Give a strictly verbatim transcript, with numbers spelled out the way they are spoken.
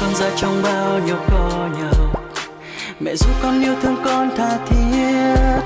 con ra trong bao nhiêu khó nhọc. Mẹ giúp con yêu thương con tha thiết.